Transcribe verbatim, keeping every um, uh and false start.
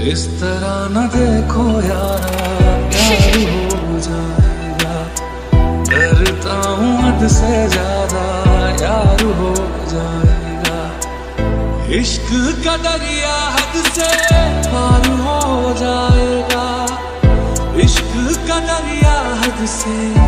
इस तरह न देखो यारा, प्यार हो जाएगा। डरता हूँ हद से ज्यादा, यार हो जाएगा। इश्क का दरिया हद से पार हो जाएगा। इश्क का दरिया हद से